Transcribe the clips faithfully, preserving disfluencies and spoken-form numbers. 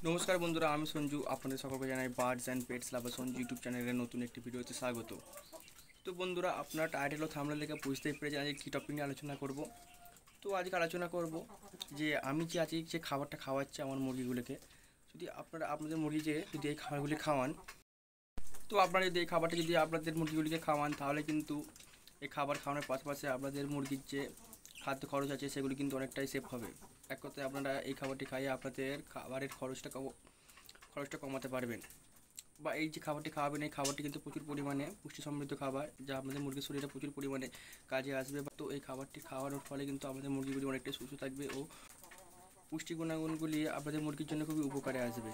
নমস্কার বন্ধুরা, আমি সঞ্জু। আপনাদের সকলকে জানাই birds and pets lover Sanju YouTube চ্যানেলের নতুন একটি ভিডিওতে স্বাগত। তো বন্ধুরা, আপনার টাইটেল ও থাম্বনেল দেখে বুঝতেই পেরেছেন আজকে কী টপিক নিয়ে আলোচনা করব। তো আজকে আলোচনা করব যে আমি যে আজকে যে খাবারটা খাওয়াচ্ছি আমার মুরগিগুলোকে, যদি আপনারা আপনাদের মুরগিকে যদি এই খাবারগুলি খাওয়ান, তো আপনারা যদি এই খাবারটা যদি আপনাদের মুরগিগুলিকে খাওয়ান, তাহলে কিন্তু এই খাবার খাওয়ানোর পাশাপাশি আপনাদের মুরগির যে খাদ্য খরচ আছে সেগুলি কিন্তু অনেকটাই সেভ হবে। এক কথায় আপনারা এই খাবারটি খাইয়ে আপনাদের খাবারের খরচটা খরচটা কমাতে পারবেন। বা এই যে খাবারটি খাওয়াবেন, এই খাবারটি কিন্তু প্রচুর পরিমাণে পুষ্টি সমৃদ্ধ খাবার, যা আমাদের মুরগির শরীরে প্রচুর পরিমাণে কাজে আসবে। তো এই খাবারটি খাওয়ানোর ফলে কিন্তু আমাদের মুরগিগুলি অনেকটাই সুস্থ থাকবে ও পুষ্টি গুণাগুণগুলি আপনাদের মুরগির জন্য খুবই উপকারে আসবে।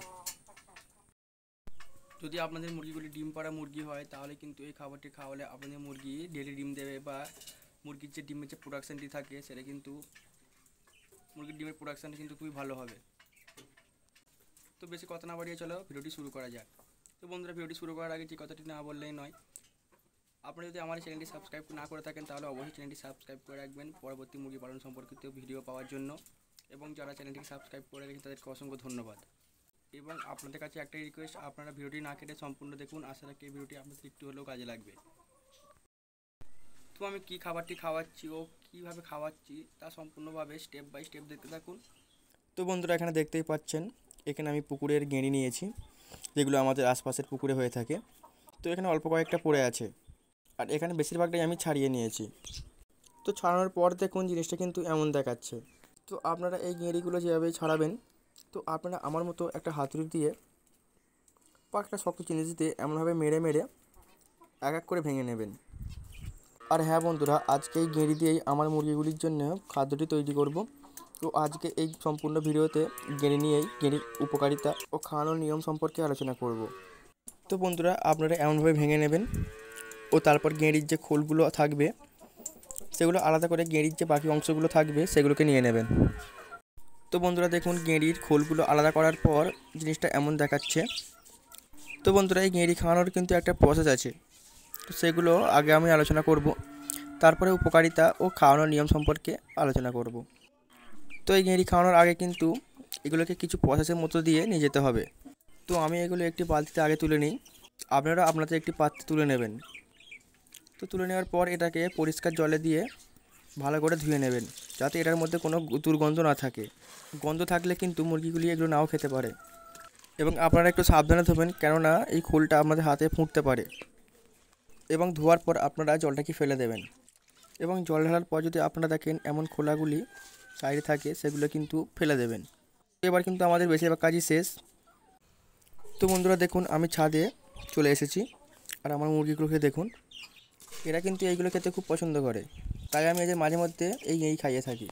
যদি আপনাদের মুরগিগুলি ডিম পাড়া মুরগি হয়, তাহলে কিন্তু এই খাবারটি খাওয়ালে আপনাদের মুরগি ডেলি ডিম দেবে, বা মুরগির যে ডিমের যে প্রোডাকশানটি থাকে সেটা কিন্তু মুরগির ডিমের প্রোডাকশানটি কিন্তু খুবই ভালো হবে। তো বেশি কথা না বাড়িয়ে চলো ভিডিওটি শুরু করা যাক। তো বন্ধুরা, ভিডিওটি শুরু করার আগে যে কথাটি না বললেই নয়, আপনারা যদি আমার চ্যানেলটি সাবস্ক্রাইব না করে থাকেন তাহলে অবশ্যই চ্যানেলটি সাবস্ক্রাইব করে রাখবেন পরবর্তী মুরগি পালন সম্পর্কিত ভিডিও পাওয়ার জন্য। এবং যারা চ্যানেলটিকে সাবস্ক্রাইব করে রেখেছেন তাদেরকে অসংখ্য ধন্যবাদ। এবং আপনাদের কাছে একটাই রিকোয়েস্ট, আপনারা ভিডিওটি না কেটে সম্পূর্ণ দেখুন। আশা রাখি এই ভিডিওটি আপনাদের একটু হলেও কাজে লাগবে। তো আমি কী খাবারটি খাওয়াচ্ছি ও কীভাবে খাওয়াচ্ছি তা সম্পূর্ণভাবে স্টেপ বাই স্টেপ দেখতে থাকুন। তো বন্ধুরা, এখানে দেখতেই পাচ্ছেন, এখানে আমি পুকুরের গেঁড়ি নিয়েছি, যেগুলো আমাদের আশপাশের পুকুরে হয়ে থাকে। তো এখানে অল্প কয়েকটা পড়ে আছে, আর এখানে বেশিরভাগটাই আমি ছাড়িয়ে নিয়েছি। তো ছাড়ানোর পর দেখুন জিনিসটা কিন্তু এমন দেখাচ্ছে। তো আপনারা এই গেঁড়িগুলো যেভাবে ছাড়াবেন, তো আপনারা আমার মতো একটা হাতুড়ি দিয়ে বা একটা শক্ত জিনিস দিয়ে এমনভাবে মেরে মেরে এক এক করে ভেঙে নেবেন। আর হ্যাঁ বন্ধুরা, আজকে এই গেঁড়ি দিয়েই আমার মুরগিগুলির জন্য খাদ্যটি তৈরি করব। তো আজকে এই সম্পূর্ণ ভিডিওতে গেঁড়ি নিয়েই গেঁড়ির উপকারিতা ও খাওয়ানোর নিয়ম সম্পর্কে আলোচনা করব। তো বন্ধুরা, আপনারা এমনভাবে ভেঙে নেবেন ও তারপর গেঁড়ির যে খোলগুলো থাকবে সেগুলো আলাদা করে গেঁড়ির যে বাকি অংশগুলো থাকবে সেগুলোকে নিয়ে নেবেন। তো বন্ধুরা দেখুন, গেঁড়ির খোলগুলো আলাদা করার পর জিনিসটা এমন দেখাচ্ছে। তো বন্ধুরা, এই গেঁড়ি খাওয়ানোর কিন্তু একটা প্রসেস আছে, তো সেগুলো আগে আমি আলোচনা করব, তারপরে উপকারিতা ও খাওয়ানোর নিয়ম সম্পর্কে আলোচনা করব। তো এই গেঁড়ি খাওয়ানোর আগে কিন্তু এগুলোকে কিছু প্রসেসের মতো দিয়ে নিয়ে যেতে হবে। তো আমি এগুলো একটি বালতিতে আগে তুলে নিই, আপনারা আপনাদের একটি পাত্রে তুলে নেবেন। তো তুলে নেওয়ার পর এটাকে পরিষ্কার জলে দিয়ে ভালো করে ধুয়ে নেবেন, যাতে এটার মধ্যে কোনো দুর্গন্ধ না থাকে। গন্ধ থাকলে কিন্তু মুরগিগুলি এগুলো নাও খেতে পারে। এবং আপনারা একটু সাবধানে ধোবেন, কেননা এই খোলটা আপনাদের হাতে ফুটতে পারে। এবং ধোয়ার পর আপনারা জলটাকে ফেলে দেবেন। এবং জল ঢালার পর যদি আপনারা দেখেন এমন খোলাগুলি সাইডে থাকে, সেগুলো কিন্তু ফেলে দেবেন। এবার কিন্তু আমাদের বেশিরভাগ কাজই শেষ। তো বন্ধুরা দেখুন, আমি ছাদে চলে এসেছি, আর আমার মুরগিগুলোকে দেখুন, এরা কিন্তু এইগুলো খেতে খুব পছন্দ করে, তাই আমি এদের মাঝে মধ্যে এই এই খাইয়ে থাকি।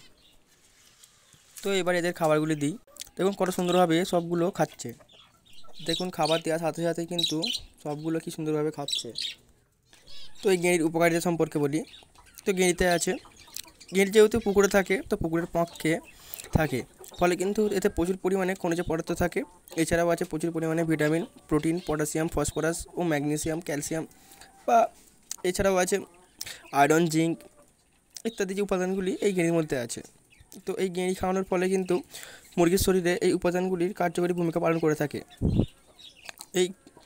তো এবার এদের খাবারগুলি দিই। দেখুন কত সুন্দরভাবে সবগুলো খাচ্ছে। দেখুন খাবার দেওয়ার সাথে সাথে কিন্তু সবগুলো কি সুন্দরভাবে খাচ্ছে। তো এই গেঁড়ির উপকারিতা সম্পর্কে বলি। তো গেঁড়িতে আছে, গেঁড়ি যেহেতু পুকুরে থাকে, তো পুকুরের পাঁক খেয়ে থাকে, ফলে কিন্তু এতে প্রচুর পরিমাণে খনিজ পদার্থ থাকে। এছাড়াও আছে প্রচুর পরিমাণে ভিটামিন, প্রোটিন, পটাশিয়াম, ফসফরাস ও ম্যাগনেসিয়াম, ক্যালসিয়াম, বা এছাড়াও আছে আয়রন, জিঙ্ক ইত্যাদি যে উপাদানগুলি এই গেঁড়ির মধ্যে আছে। তো এই গেঁড়ি খাওয়ানোর ফলে কিন্তু মুরগির শরীরে এই উপাদানগুলির কার্যকরী ভূমিকা পালন করে থাকে। এই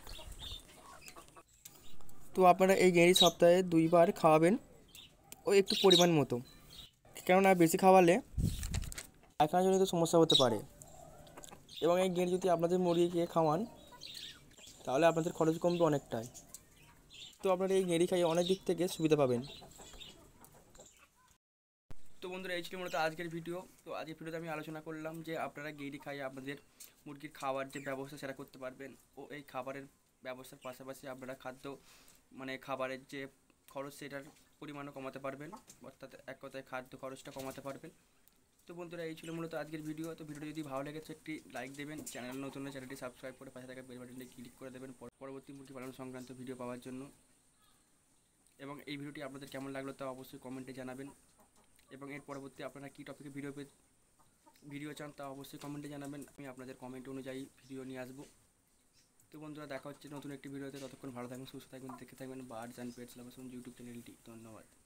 তো আপনারা এই গেঁড়ি সপ্তাহে দুইবার খাওয়াবেন ও একটু পরিমাণ মতো, কেননা বেশি খাওয়ালে পায়খানাজনিত সমস্যা হতে পারে। এবং এই গেঁড়ি যদি আপনাদের মুরগিকে খাওয়ান, তাহলে আপনাদের খরচ কমবে অনেকটাই। তো আপনারা এই গেঁড়ি খাইয়ে অনেক দিক থেকে সুবিধা পাবেন। তো বন্ধুরা, এই ছিল মূলত আজকের ভিডিও। তো আজকের ভিডিওতে আমি আলোচনা করলাম যে আপনারা গেঁড়ি খাইয়ে আপনাদের মুরগির খাবার যে ব্যবস্থা সেটা করতে পারবেন, ও এই খাবারের ব্যবস্থার পাশাপাশি আপনারা খাদ্য মানে খাবারের যে খরচ সেটার পরিমাণও কমাতে পারবেন, অর্থাৎ এক কথায় খাদ্য খরচটা কমাতে পারবেন। তো বন্ধুরা, এই ছিল মূলত আজকের ভিডিও। তো ভিডিওটি যদি ভালো লেগেছে একটি লাইক দেবেন, চ্যানেল নতুন হলে চ্যানেলটি সাবস্ক্রাইব করে পাশে থাকা বেল বাটনটি ক্লিক করে দেবেন পরবর্তী মুরগি পালন সংক্রান্ত ভিডিও পাওয়ার জন্য। এবং এই ভিডিওটি আপনাদের কেমন লাগলো তা অবশ্যই কমেন্টে জানাবেন। এবং এর পরবর্তী আপনারা কী টপিকে ভিডিও ভিডিও চান তা অবশ্যই কমেন্টে জানাবেন, আমি আপনাদের কমেন্ট অনুযায়ী ভিডিও নিয়ে আসবো। তো বন্ধুরা, দেখা হচ্ছে নতুন একটি ভিডিওতে। ততক্ষণ ভালো থাকবেন, সুস্থ থাকবেন, দেখে থাকবেন birds and pets lover Sanju YouTube চ্যানেলটি। ধন্যবাদ।